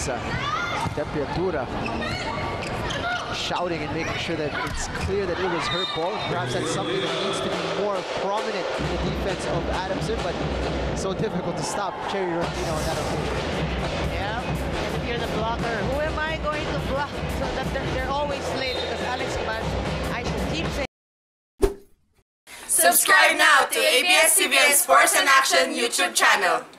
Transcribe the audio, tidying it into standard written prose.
Tepiatura shouting and making sure that it's clear that it was her ball. Perhaps that's something that needs to be more prominent in the defense of Adamson, but so difficult to stop Cherry Rondino on that occasion. Yeah, and if you're the blocker, who am I going to block so that they're always late? Because Alex Mas, I should keep saying. Subscribe now to ABS-CBN Sports and Action YouTube channel.